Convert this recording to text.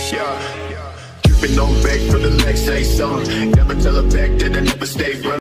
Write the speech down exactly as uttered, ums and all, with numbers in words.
Yeah, keeping on back for the next say something. Never tell her back that I never stay running.